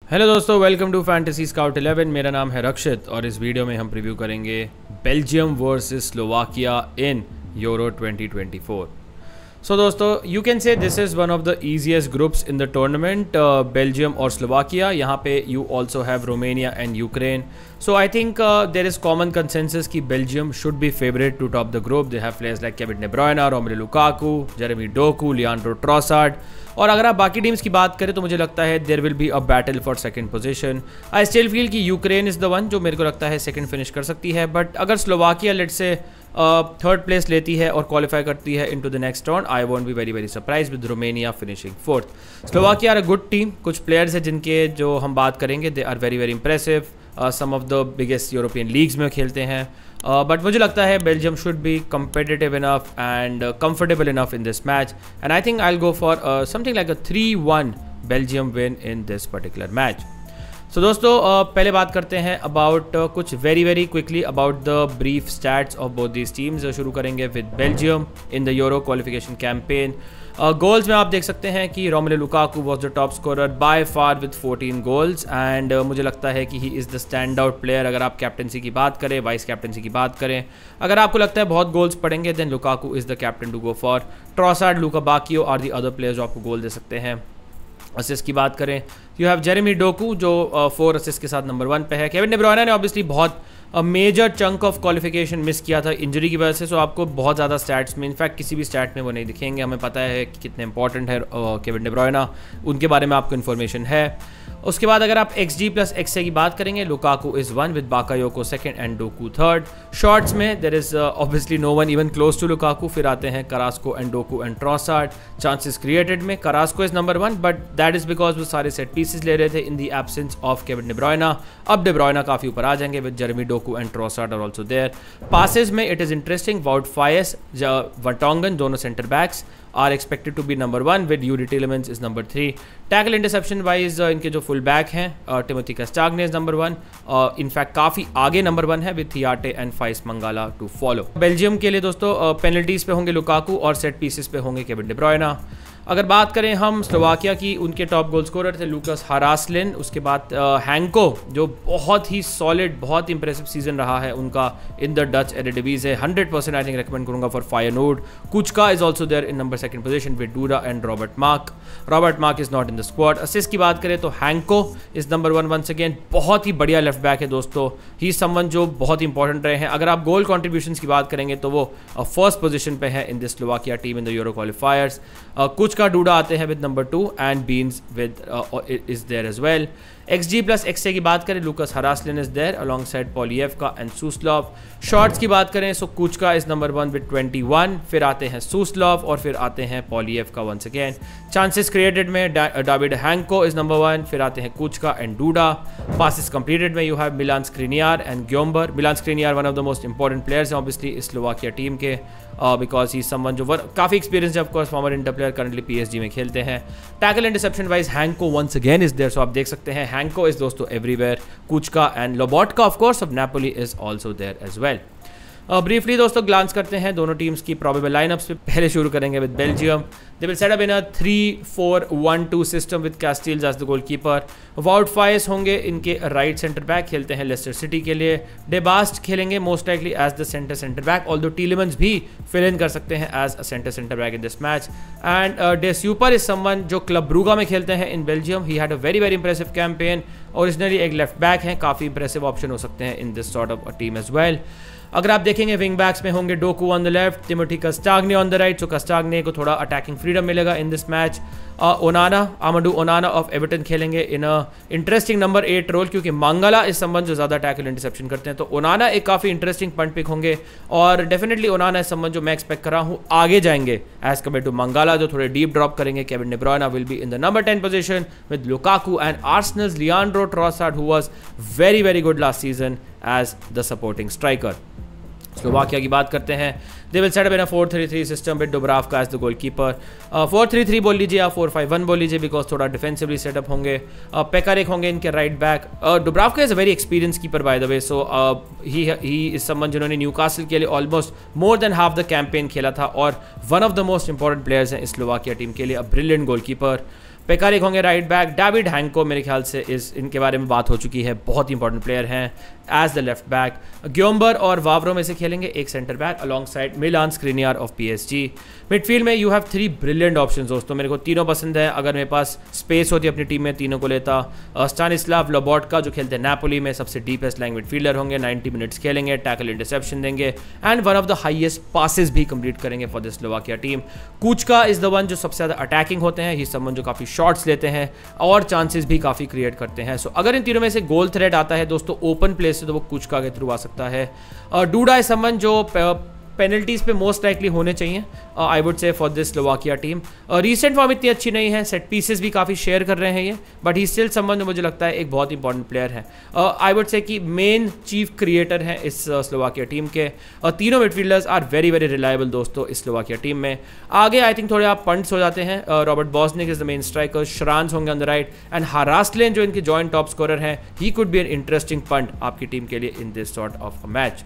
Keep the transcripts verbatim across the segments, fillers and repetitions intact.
Hello दोस्तों, welcome to fantasy scout eleven. मेरा नाम है रक्षित और इस वीडियो में हम प्रीव्यू करेंगे Belgium versus Slovakia in Euro twenty twenty four. So दोस्तों, you can say this is one of the easiest groups in the tournament, Belgium और स्लोवाकिया। यहाँ पे you also have Romania and Ukraine. So I think there is common consensus कि Belgium should be favourite to top the group. They have players like Kevin De Bruyne, Romelu Lukaku, Jeremy Doku, Leandro Trossard. और अगर आप बाकी teams की बात करें तो मुझे लगता है there will be a battle for second position. I still feel कि यूक्रेन इज़ द वन जो मेरे को लगता है सेकंड फिनिश कर सकती है। बट अगर Slovakia let's say third place लेती है और क्वालिफाई करती है into the next round, I won't be very very surprise with Romania finishing fourth. Slovakia are a good team. कुछ प्लेयर्स हैं जिनके जो हम बात करेंगे they are very very impressive. Some of the biggest European leagues में खेलते हैं। बट uh, मुझे लगता है Belgium should be competitive enough and uh, comfortable enough in this match, and I think I'll go for uh, something like a three one Belgium win in this particular match. So दोस्तों, uh, पहले बात करते हैं about uh, कुछ very very quickly about the brief stats of both these teams. शुरू करेंगे with Belgium in the Euro qualification campaign. Goals में आप देख सकते हैं कि Romelu Lukaku was the top scorer by far with fourteen goals, and मुझे लगता है कि he is the stand out player. अगर आप कैप्टनसी की बात करें, वाइस कैप्टनसी की बात करें, अगर आपको लगता है बहुत गोल्स पड़ेंगे then Lukaku is the captain to go for. Trossard, Luka Bakayoko are the other players जो आपको गोल दे सकते हैं। असिस्ट की बात करें, यू हैव जेरेमी डोकू जो फोर uh, असिस्ट के साथ नंबर वन पे है। केविन डे ब्रुयने ने ऑब्वियसली बहुत major chunk of qualification miss किया था इंजरी की वजह से, सो आपको बहुत ज़्यादा स्टैट्स में, इनफैक्ट किसी भी स्टैट में वो नहीं दिखेंगे। हमें पता है कि कितने इंपॉर्टेंट है केविन डे ब्रुयने, उनके बारे में आपको इन्फॉर्मेशन है। उसके बाद अगर आप X G plus X A की बात करेंगे, Lukaku is one with Bakayoko second and Doku third. Shots में there is obviously no one even close to Lukaku. फिर आते हैं Carrasco and Doku and Trossard. Chances created में Carrasco is number one, but that is because वो सारे set pieces ले रहे थे in the absence of Kevin De Bruyne. अब डे ब्रुयने काफ़ी ऊपर आ जाएंगे with Jeremy Doku and Trossard are also there. Passes में it is interesting, Wout Faes, Vertonghen, दोनों centre backs are expected to be number one with Yuri Tielemans is number three. Tackle interception wise uh, इनके जो full back हैं, Timothy Castagne is number one. In fact काफ़ी आगे number one है with Theate and Faes Mangala to follow. Belgium के लिए दोस्तों penalties uh, पे होंगे लुकाकू और सेट पीसेस पे होंगे केविन डे ब्रुयने। अगर बात करें हम स्लोवाकिया की, उनके टॉप गोल स्कोरर थे लूकास हारास्लिन। उसके बाद हैंको जो बहुत ही सॉलिड, बहुत इंप्रेसिव सीजन रहा है उनका in the Dutch Eredivisie. Hundred percent I think recommend करूंगा फॉर फायरनोर्ड। कुचका is also there in number second position with Duda and Robert Mak. Robert Mak is not in the squad. Assist की बात करें तो Hancko is number one once again. बहुत ही बढ़िया left back है दोस्तों। ही समवन जो बहुत इंपॉर्टेंट रहे हैं। अगर आप गोल कॉन्ट्रीब्यूशन की बात करेंगे तो वो फर्स्ट पोजिशन पे है in this Slovakia team in the Euro qualifiers. कुछ का डूडा आते हैं with number two and Benes with is there as well. X G plus X A की बात करें, Lukas Haraslin is there alongside Polievka and Suslov. Shots की बात करें सो कुचका is number one with twenty one. फिर आते हैं सुस्लॉव और फिर आते हैं Polievka once again. Chances created में David Hancko is number one. फिर आते हैं कुचका एंड डूडा। पासिस कंप्लीटेड में you have Milan Skriniar and Gyomber. Milan Skriniar one of the most important players हैं ऑब्वियसली स्लोवाकिया टीम के, because he someone जो काफ़ी एक्सपीरियंस है, of course former Inter player, currently PSG में खेलते हैं। Tackle interception wise Hancko once again is there, so आप देख सकते हैं हैंको इज दोस्तों एवरीवेयर। कुचका and Lobotka of course of Napoli is also there as well. Briefly uh, दोस्तों ग्लांस करते हैं दोनों टीम्स की प्रोबेबल लाइनअप्स पे। पहले शुरू करेंगे with Belgium. They will set up in a three four one two system with Casteels as the goalkeeper. Wout Faes होंगे इनके राइट सेंटर बैक, खेलते हैं लेस्टर सिटी के लिए। डेबास्ट खेलेंगे most likely as the centre centre back, although Tielemans भी fill in कर सकते हैं as a centre centre back in this match. And De Cuyper is someone जो क्लब ब्रूगा में खेलते हैं in Belgium. He had a very very impressive campaign. Originally एक left back हैं, काफ़ी इंप्रेसिव ऑप्शन हो सकते हैं in this sort of a team as well. अगर आप देखेंगे विंग बैक्स में होंगे Doku on the left, Timothy Castagne on the right, so Castagne को थोड़ा अटैकिंग फ्रीडम मिलेगा in this match. Onana, Amadou Onana of Everton खेलेंगे in a interesting number eight role, क्योंकि मंगला इस संबंध जो ज़्यादा टैकल इंटरसेप्शन करते हैं, तो ओनाना एक काफ़ी इंटरेस्टिंग पॉइंट पिक होंगे। और डेफिनेटली ओनाना इस संबंध जो मैं एक्सपेक्ट कर रहा हूँ आगे जाएंगे एज कम्पेयर टू मंगला जो थोड़े डीप ड्रॉप करेंगे। Kevin De Bruyne will be in the number ten position with Lukaku and Arsenal's Leandro Trossard who was very very good last season as the supporting striker. Slovakia की बात करते हैं, they will set up in a four three three system with Dubravka as the goalkeeper. Four three three बोल लीजिए या four five one बोल लीजिए, because थोड़ा डिफेंसिवली सेटअप होंगे। uh, पेकारेक होंगे इनके right back. Dubravka is a very experience keeper by the way, so he he is someone जिन्होंने न्यूकासल के लिए almost more than half the campaign खेला था और one of the most important players हैं Slovakia team के लिए, a brilliant goalkeeper. पेकारिक होंगे राइट बैक, डेविड हैंको मेरे ख्याल से इस इनके बारे में बात हो चुकी है, बहुत ही इंपॉर्टेंट प्लेयर हैं as the left back. Gyomber और वावरो में से खेलेंगे एक centre back alongside Milan Skriniar of PSG. Midfield में you have three brilliant options दोस्तों, मेरे को तीनों पसंद है। अगर मेरे पास स्पेस होती अपनी टीम में तीनों को लेता। स्टानिस्लाव लोबोटका जो खेलते हैं नेपोली में, सबसे डीपेस्ट लाइन मिडफील्डर होंगे, नाइंटी मिनट्स खेलेंगे, टैकल इंटरसेप्शन देंगे and one of the highest passes भी कंप्लीट करेंगे फॉर द स्लोवाकिया टीम। कुचका इज द वन जो सबसे ज़्यादा अटैकिंग होते हैं, ही समवन जो काफ़ी शॉट्स लेते हैं और चांसेस भी काफ़ी क्रिएट करते हैं। सो so, अगर इन तीनों में से गोल थ्रेट आता है दोस्तों ओपन प्ले से, तो वो कुचका के थ्रू आ सकता है। डूडा इज समवन जो पेनल्टीज पे मोस्ट लाइकली होने चाहिए I would say for this Slovakia team. Recent form इतनी अच्छी नहीं है, सेट पीसेस भी काफ़ी शेयर कर रहे हैं ये, बट ही स्टिल समवन जो मुझे लगता है एक बहुत इंपॉर्टेंट प्लेयर है। आई वुड से कि मेन चीफ क्रिएटर हैं इस स्लोवाकिया टीम के। uh, तीनों midfielders are very very reliable दोस्तों इस स्लोवाकिया टीम में। आगे आई थिंक थोड़े आप पंट्स हो जाते हैं। Robert Bozenik is the main striker, Schranz होंगे on the right and Haraslin जो इनके जॉइंट टॉप स्कोरर हैं, he could be an interesting punt आपकी टीम के लिए in this sort of a match.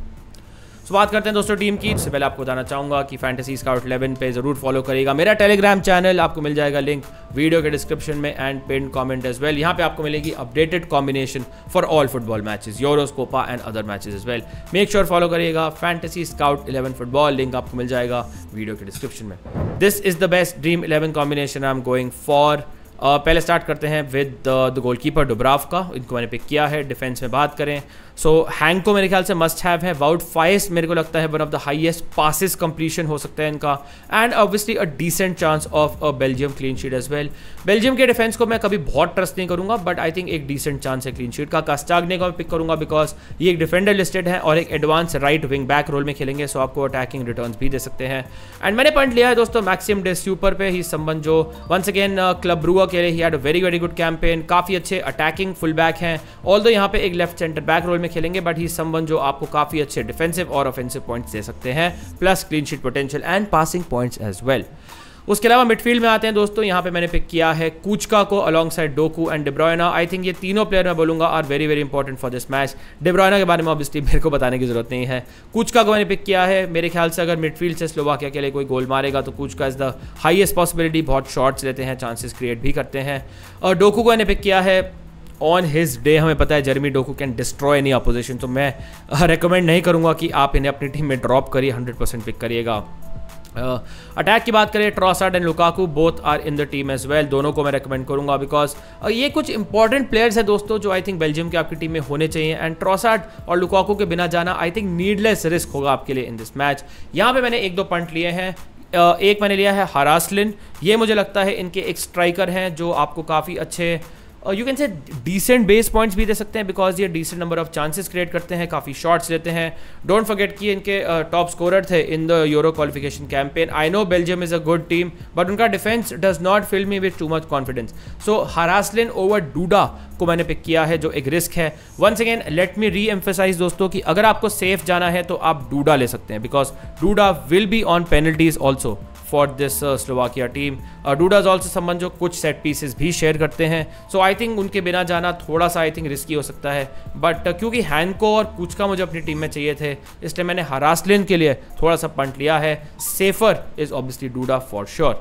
तो बात करते हैं दोस्तों टीम की। इससे पहले आपको बताना चाहूँगा कि फैंटेसी स्काउट इलेवन पे ज़रूर फॉलो करिएगा मेरा टेलीग्राम चैनल, आपको मिल जाएगा लिंक वीडियो के डिस्क्रिप्शन में and pin comment as well. यहाँ पे आपको मिलेगी updated combination for all football matches, Euros, Copa and other matches as well. Make sure follow करिएगा fantasy scout eleven football, link आपको मिल जाएगा वीडियो के डिस्क्रिप्शन में। This is the best dream eleven combination I am going for. Uh, पहले start करते हैं with the goalkeeper Dubravka, इनको मैंने पिक किया है। डिफेंस में बात करें सो so, हैंग को मेरे ख्याल से मस्ट हैव है। वाउट फाइस मेरे को लगता है one of the highest passes completion हो सकता है इनका and obviously a decent chance of a Belgium clean sheet as well. Belgium के डिफेंस को मैं कभी बहुत ट्रस्ट नहीं करूंगा, बट आई थिंक एक डिसेंट चांस है क्लीन शीट का। कास्टाग्ने को मैं पिक करूंगा बिकॉज ये एक डिफेंडर लिस्टेड है और एक advance right wing back role में खेलेंगे, सो so आपको अटैकिंग रिटर्न्स भी दे सकते हैं। एंड मैंने पॉइंट लिया है दोस्तों मैक्सिम डे सुपर पे, ही संबंध जो वंस अगेन क्लब ब्रूआ के लिए he had a very very good campaign, काफी अच्छे अटैकिंग फुल बैक हैं। ऑल्दो यहाँ पे एक लेफ्ट सेंटर बैक रोल में खेलेंगे, बट ही संबंध जो आपको काफी अच्छे डिफेंसिव और ऑफेंसिव पॉइंट्स दे सकते हैं, plus clean sheet potential and passing points as well. उसके अलावा मिडफील्ड में आते हैं दोस्तों, यहाँ पे मैंने पिक किया है कुचका को along side Docu and De Bruyne. I think ये तीनों प्लेयर मैं बोलूंगा are very very important for this match. De Bruyne के बारे में ऑब्वियसली मेरे को बताने की जरूरत नहीं है। कुचका को मैंने पिक किया है, मेरे ख्याल से अगर मिडफील्ड से स्लोवाकिया के लिए कोई गोल मारेगा तो कुचका इज द हाईएस्ट पॉसिबिलिटी, बहुत शॉट्स लेते हैं, चांसेस क्रिएट भी करते हैं। और डोकू को मैंने पिक किया है ऑन हिज डे, हमें पता है Jeremy Doku can destroy any opposition, तो मैं रिकमेंड नहीं करूंगा कि आप इन्हें अपनी टीम में ड्रॉप करिए, हंड्रेड परसेंट पिक करिएगा। अटैक uh, की बात करें Trossard and Lukaku both are in the team as well, दोनों को मैं रेकमेंड करूंगा बिकॉज uh, ये कुछ इंपॉर्टेंट प्लेयर्स हैं दोस्तों जो आई थिंक बेल्जियम की आपकी टीम में होने चाहिए। एंड ट्रॉसार्ड और लुकाकू के बिना जाना आई थिंक नीडलेस रिस्क होगा आपके लिए इन दिस मैच। यहाँ पे मैंने एक दो पॉइंट लिए हैं। uh, एक मैंने लिया है हारास्लिन, ये मुझे लगता है इनके एक स्ट्राइकर हैं जो आपको काफ़ी अच्छे you can say decent base points भी दे सकते हैं बिकॉज ये decent number of chances create करते हैं, काफ़ी शॉट्स लेते हैं। डोंट फॉरगेट कि इनके टॉप स्कोरर थे in the Euro qualification campaign. I know Belgium is a good team but उनका defence does not fill me with too much confidence, so Haraslin over Duda को मैंने pick किया है जो एक रिस्क है। वंस अगेन लेट मी री emphasise दोस्तों कि अगर आपको सेफ जाना है तो आप डूडा ले सकते हैं because Duda will be on penalties also for this Slovakia team. Duda's also संबंध जो कुछ सेट पीसेस भी शेयर करते हैं, सो आई थिंक उनके बिना जाना थोड़ा सा आई थिंक रिस्की हो सकता है, बट uh, क्योंकि हैंको और कुचका मुझे अपनी टीम में चाहिए थे इसलिए मैंने हारास्लिन के लिए थोड़ा सा पंट लिया है। Safer is obviously Duda for sure.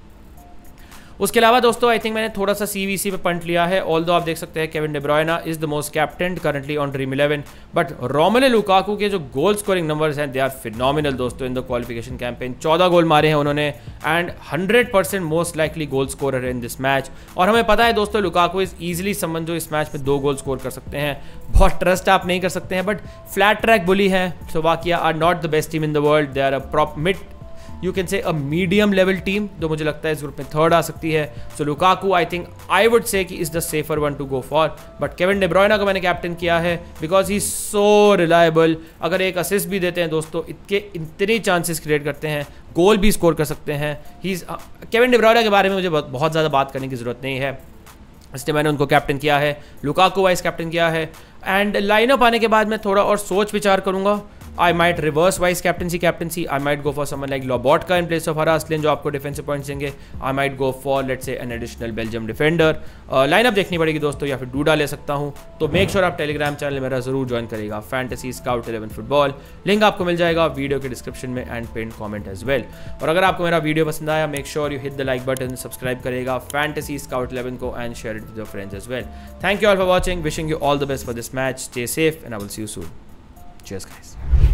उसके अलावा दोस्तों आई थिंक मैंने थोड़ा सा सीवीसी पे पंट लिया है, ऑल्दो आप देख सकते हैं Kevin De Bruyne is the most captain currently on dream eleven, but Romelu Lukaku के जो गोल स्कोरिंग नंबर्स हैं दे आर फिनोमिनल दोस्तों इन द क्वालिफिकेशन कैंपेन। चौदह गोल मारे हैं उन्होंने and hundred percent most likely goal scorer in this match. और हमें पता है दोस्तों लुकाकू इज ईजिली समझ जो इस मैच में दो गोल स्कोर कर सकते हैं, बहुत ट्रस्ट आप नहीं कर सकते हैं, बट फ्लैट ट्रैक बुली है। Slovakia are not the best team in the world, they are a prop mid you can say a medium level team जो मुझे लगता है इस ग्रुप में थर्ड आ सकती है। So Lukaku I think I would say कि is the safer one to go for, but Kevin De Bruyne को मैंने कैप्टन किया है बिकॉज ही सो रिलायबल। अगर एक असिस्ट भी देते हैं दोस्तों, इतने इतनी चांसेस क्रिएट करते हैं, गोल भी स्कोर कर सकते हैं। ही केविन डे ब्रुयना के बारे में मुझे बहुत ज़्यादा बात करने की जरूरत नहीं है, इसलिए मैंने उनको कैप्टन किया है। लुकाकू वाइस कैप्टन किया है एंड लाइनअप आने के बाद मैं थोड़ा और सोच विचार करूंगा I might reverse vice captaincy captaincy. I might go for someone like Lobotka in place of Haraslin जो आपको defensive points देंगे. I might go for let's say an additional Belgium defender. Lineup uh, देखनी पड़ेगी दोस्तों, या फिर DUDA ले सकता हूँ. तो मेक श्योर sure आप टेलीग्राम चैनल मेरा जरूर ज्वाइन करेगा, fantasy scout eleven football. Link आपको मिल जाएगा वीडियो के डिस्क्रिप्शन में and pin comment as well. और अगर आपको मेरा वीडियो पसंद आया, make sure you hit the like button, subscribe करेगा फैंटेसी स्काउट इलेवन को and share it with your friends as well. Thank you all for watching, wishing you all the best for this match. Stay safe and I will see you soon. Cheers guys.